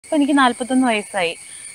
ഇപ്പൊ എനിക്ക് 41 വയസ്സായി.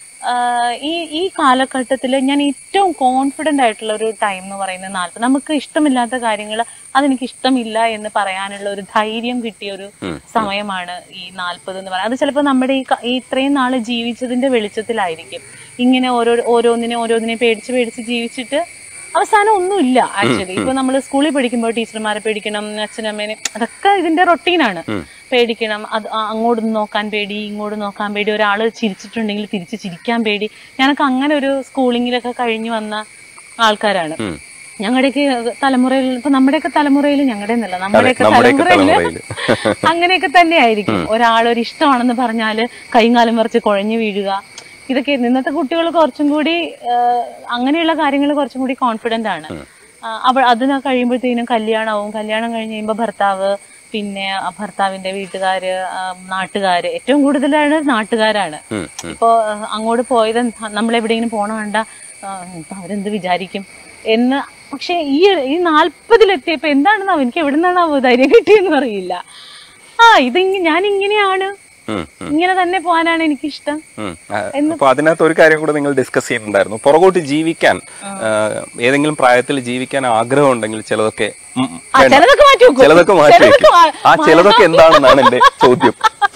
ഈ കാലഘട്ടത്തിൽ ഞാൻ ഏറ്റവും കോൺഫിഡന്റ് ആയിട്ടുള്ള ഒരു ടൈം എന്ന് പറയുന്നത് 40. നമുക്ക് ഇഷ്ടമില്ലാത്ത കാര്യങ്ങൾ അതെനിക്ക് ഇഷ്ടമില്ല എന്ന് പറയാനുള്ള ഒരു ധൈര്യം കിട്ടിയ ഒരു സമയമാണ് ഈ 40 എന്ന് പറയുന്നത്. അത് ചിലപ്പോൾ നമ്മുടെ ഈ ഇത്രയും നാള് ജീവിച്ചതിന്റെ വെളിച്ചത്തിലായിരിക്കും. ഇങ്ങനെ ഓരോന്നിനെ പേടിച്ച് ജീവിച്ചിട്ട് അവസാനം ഒന്നുമില്ല. ആക്ച്വലി ഇപ്പൊ നമ്മൾ സ്കൂളിൽ പഠിക്കുമ്പോൾ ടീച്ചർമാരെ പേടിക്കണം, അച്ഛനമ്മേനെ, അതൊക്കെ ഇതിന്റെ റൊട്ടീനാണ്. പേടിക്കണം, അത് അങ്ങോട്ട് നോക്കാൻ പേടി, ഇങ്ങോട്ട് നോക്കാൻ പേടി, ഒരാള് ചിരിച്ചിട്ടുണ്ടെങ്കിൽ തിരിച്ച് ചിരിക്കാൻ പേടി. ഞാനൊക്കെ അങ്ങനെ ഒരു സ്കൂളിങ്ങിലൊക്കെ കഴിഞ്ഞു വന്ന ആൾക്കാരാണ്. ഞങ്ങളുടെയൊക്കെ തലമുറയിൽ, ഇപ്പൊ നമ്മുടെയൊക്കെ തലമുറയിൽ, നമ്മുടെയൊക്കെ തലമുറയിൽ അങ്ങനെയൊക്കെ തന്നെ ആയിരിക്കും. ഒരാളൊരു ഇഷ്ടമാണെന്ന് പറഞ്ഞാല് കൈകാലം മറിച്ച് കുഴഞ്ഞു വീഴുക. ഇതൊക്കെ ഇന്നത്തെ കുട്ടികൾ കുറച്ചും കൂടി അങ്ങനെയുള്ള കാര്യങ്ങൾ കുറച്ചും കൂടി കോൺഫിഡന്റ് ആണ്. അതിന് കഴിയുമ്പോഴത്തേനും കല്യാണം കഴിഞ്ഞ് കഴിയുമ്പോൾ ഭർത്താവ്, പിന്നെ ഭർത്താവിന്റെ വീട്ടുകാര്, നാട്ടുകാര്, ഏറ്റവും കൂടുതലാണ് നാട്ടുകാരാണ്. ഇപ്പൊ അങ്ങോട്ട് പോയത് നമ്മളെവിടെയെങ്കിലും പോണ കണ്ട അവരെന്ത് വിചാരിക്കും എന്ന്. പക്ഷെ ഈ 40-ലെത്തിയപ്പോ എന്താണെന്നാവും, എനിക്ക് എവിടെ നിന്നാണാവോ ധൈര്യം കിട്ടിയെന്ന് അറിയില്ല. ഞാൻ ഇങ്ങനെയാണ്, ഇങ്ങനെ തന്നെ പോകാനാണ് എനിക്കിഷ്ടം. അപ്പൊ അതിനകത്ത് ഒരു കാര്യം കൂടെ നിങ്ങൾ ഡിസ്കസ് ചെയ്തിട്ടുണ്ടായിരുന്നു. പുറകോട്ട് ജീവിക്കാൻ, ഏതെങ്കിലും പ്രായത്തിൽ ജീവിക്കാൻ ആഗ്രഹം ഉണ്ടെങ്കിൽ ചിലതൊക്കെ മാറ്റി വെക്കും. ആ ചിലതൊക്കെ എന്താണെന്നാണ് എന്റെ ചോദ്യം.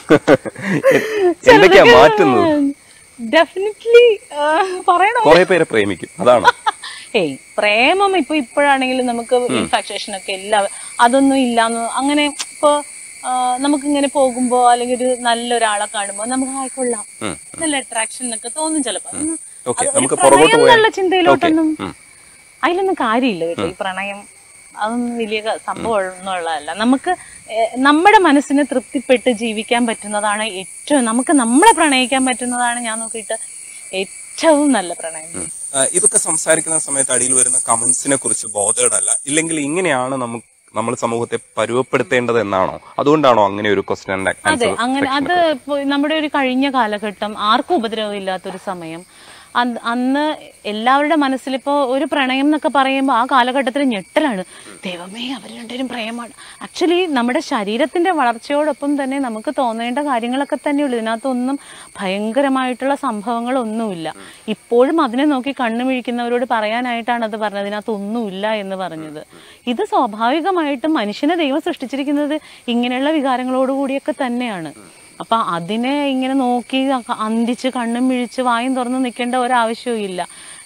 എന്തൊക്കെയാ മാറ്റുന്നത്? ഡെഫിനറ്റ്ലി പറയണം. കുറെ പേരെ പ്രേമിക്കും, അതാണ്. പ്രേമം ഇപ്പോഴാണെങ്കിലും നമുക്ക് ഇൻഫാക്ച്വേഷൻ ഒക്കെ അതൊന്നും ഇല്ലാന്ന്. അങ്ങനെ ഇപ്പൊ നമുക്കിങ്ങനെ പോകുമ്പോ അല്ലെങ്കിൽ ഒരു നല്ലൊരാളെ കാണുമ്പോ നമുക്ക് ആയിക്കൊള്ളാം, നല്ല അട്രാക്ഷൻ എന്നൊക്കെ തോന്നും ചിലപ്പോ. പ്രണയം ചിന്തയിലോട്ടൊന്നും അതിലൊന്നും കാര്യമില്ല കേട്ടോ. ഈ പ്രണയം അതൊന്നും വലിയ സംഭവം ഒന്നുമുള്ളതല്ല. നമുക്ക് നമ്മുടെ മനസ്സിന് തൃപ്തിപ്പെട്ട് ജീവിക്കാൻ പറ്റുന്നതാണ് ഏറ്റവും, നമുക്ക് നമ്മളെ പ്രണയിക്കാൻ പറ്റുന്നതാണ് ഞാൻ നോക്കിയിട്ട് ഏറ്റവും നല്ല പ്രണയം. ഇതൊക്കെ സംസാരിക്കുന്ന സമയത്ത് അടിയിൽ വരുന്ന കമന്റ്സിനെ കുറിച്ച് ബോധേഡല്ല, ഇല്ലെങ്കിൽ ഇങ്ങനെയാണ് നമ്മൾ സമൂഹത്തെ പരുവപ്പെടുത്തേണ്ടത് എന്നാണോ? അതുകൊണ്ടാണോ അങ്ങനെ ഒരു ക്വസ്റ്റ്യൻ? അതെ, അങ്ങനെ. അത് നമ്മുടെ ഒരു കഴിഞ്ഞ കാലഘട്ടം, ആർക്കും ഉപദ്രവം ഇല്ലാത്തൊരു സമയം. അന്ന് എല്ലാവരുടെ മനസ്സിലിപ്പോ ഒരു പ്രണയം എന്നൊക്കെ പറയുമ്പോൾ ആ കാലഘട്ടത്തിൽ ഞെട്ടലാണ്. ദൈവമേ, അവർ രണ്ടുപേരും പ്രേമമാണ്. ആക്ച്വലി നമ്മുടെ ശരീരത്തിന്റെ വളർച്ചയോടൊപ്പം തന്നെ നമുക്ക് തോന്നേണ്ട കാര്യങ്ങളൊക്കെ തന്നെയുള്ളൂ. ഇതിനകത്തൊന്നും ഭയങ്കരമായിട്ടുള്ള സംഭവങ്ങളൊന്നുമില്ല. ഇപ്പോഴും അതിനെ നോക്കി കണ്ണുമിഴിക്കുന്നവരോട് പറയാനായിട്ടാണ് അത് പറഞ്ഞത്, ഇതിനകത്തൊന്നുമില്ല എന്ന് പറഞ്ഞത്. ഇത് സ്വാഭാവികമായിട്ടും മനുഷ്യനെ ദൈവം സൃഷ്ടിച്ചിരിക്കുന്നത് ഇങ്ങനെയുള്ള വികാരങ്ങളോടുകൂടിയൊക്കെ തന്നെയാണ്. അപ്പൊ അതിനെ ഇങ്ങനെ നോക്കി അന്തിച്ച് കണ്ണും മിഴിച്ച് വായും തുറന്ന് നിൽക്കേണ്ട ഒരാവശ്യവും ഇല്ല.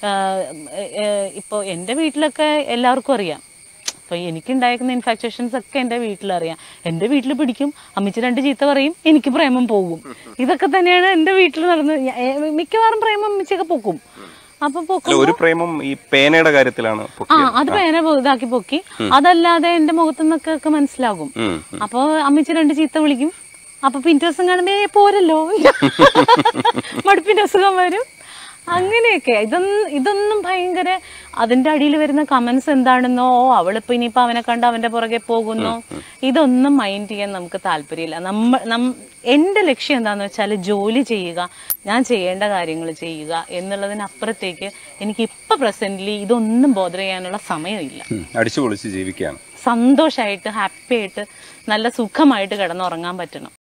ഇപ്പൊ എന്റെ വീട്ടിലൊക്കെ എല്ലാവർക്കും അറിയാം. അപ്പൊ എനിക്കുണ്ടായിരിക്കുന്ന ഇൻഫാക്ച്വേഷൻസ് ഒക്കെ എന്റെ വീട്ടിലറിയാം. എന്റെ വീട്ടിൽ പിടിക്കും, അമ്മച്ചി 2 ചീത്ത പറയും, എനിക്ക് പ്രേമം പോകും. ഇതൊക്കെ തന്നെയാണ് എന്റെ വീട്ടിൽ നടന്നത്. മിക്കവാറും പ്രേമം അമ്മച്ചിയൊക്കെ പൊക്കും. അപ്പൊ ഒരു പ്രേമം ഈ പേനയുടെ കാര്യത്തിലാണ്. അത് പേന ഇതാക്കി പൊക്കി. അതല്ലാതെ എന്റെ മുഖത്തുനിന്നൊക്കെ മനസ്സിലാകും. അപ്പൊ അമ്മച്ചി 2 ചീത്ത വിളിക്കും. അപ്പൊ പിറ്റേ ദിവസം കാണുമ്പോ പോരല്ലോ, മടുപ്പിന്റെ അസുഖം വരും. അങ്ങനെയൊക്കെ. ഇതൊന്നും ഭയങ്കര, അതിന്റെ അടിയിൽ വരുന്ന കമന്റ്സ് എന്താണെന്നോ, അവളിപ്പോ ഇനിയിപ്പോ അവനെ കണ്ട് അവന്റെ പുറകെ പോകുന്നോ, ഇതൊന്നും മൈൻഡ് ചെയ്യാൻ നമുക്ക് താല്പര്യമില്ല. എന്റെ ലക്ഷ്യം എന്താന്ന് വെച്ചാൽ ജോലി ചെയ്യുക, ഞാൻ ചെയ്യേണ്ട കാര്യങ്ങൾ ചെയ്യുക എന്നുള്ളതിനപ്പുറത്തേക്ക് എനിക്ക് ഇപ്പൊ പ്രസന്റ്ലി ഇതൊന്നും ബോധർ ചെയ്യാനുള്ള സമയമില്ല. അടിച്ചുപൊളിച്ച് ജീവിക്കുകയാണ്, സന്തോഷമായിട്ട് ഹാപ്പി ആയിട്ട് നല്ല സുഖമായിട്ട് കിടന്നുറങ്ങാൻ പറ്റണം.